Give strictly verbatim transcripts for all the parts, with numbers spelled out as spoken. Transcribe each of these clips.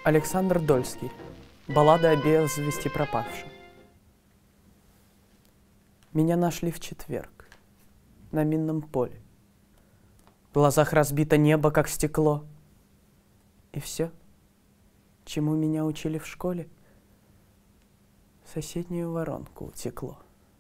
Александр Дольский. Баллада о без вести пропавшем. Меня нашли в четверг на минном поле. В глазах разбито небо, как стекло. И все, чему меня учили в школе, в соседнюю воронку утекло.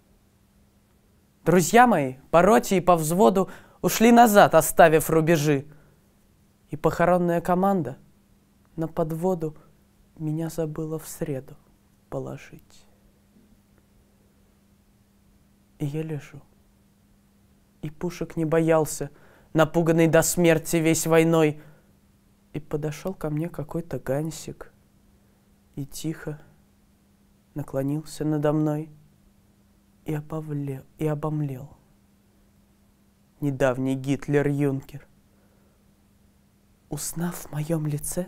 Друзья мои по роте и по взводу ушли назад, оставив рубежи. И похоронная команда на подводу меня забыла в среду положить. И я лежу, и пушек не боялся, напуганный до смерти весь войной. И подошел ко мне какой-то гансик и тихо наклонился надо мной и обомлел, и обомлел. Недавний Гитлер-юнкер, узнав в моем лице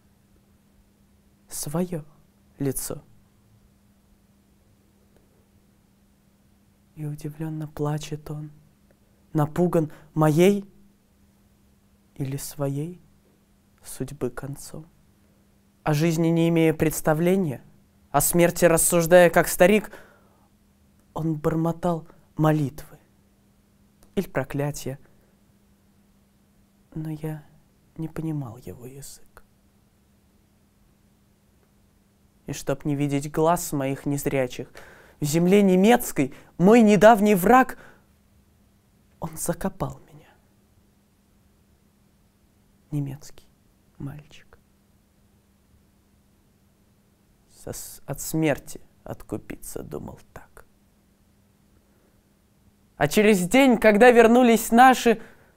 свое лицо. И удивленно плачет он, напуган моей или своей судьбы концом. О жизни не имея представления, о смерти рассуждая как старик, он бормотал молитвы или проклятия, но я не понимал его язык. И чтоб не видеть глаз моих незрячих, в земле немецкой мой недавний враг, он закопал меня. Немецкий мальчик. Со, от смерти откупиться думал так. А через день, когда вернулись наши,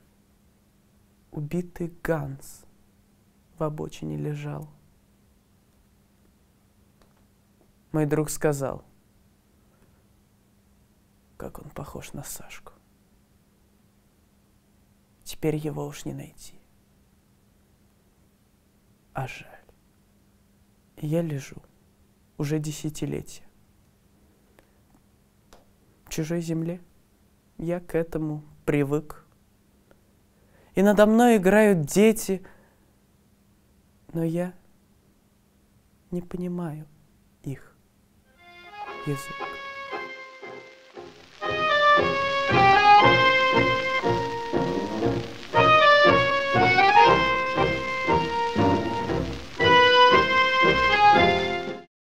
убитый Ганс в обочине лежал. Мой друг сказал, как он похож на Сашку. Теперь его уж не найти. А жаль. Я лежу уже десятилетия. В чужой земле я к этому привык. И надо мной играют дети, но я не понимаю их язык.